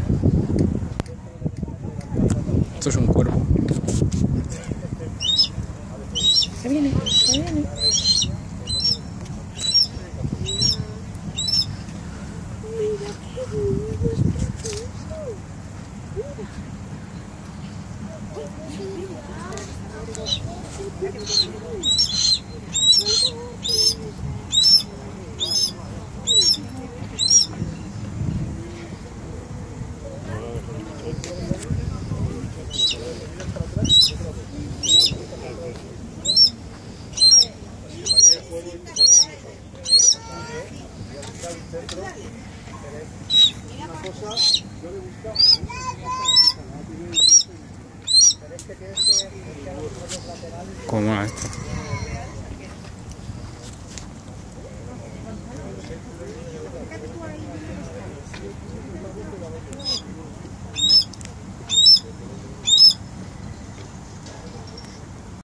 Esto es un cuervo. Se viene, se viene. Mira qué lindo está eso. Mira. Como esto.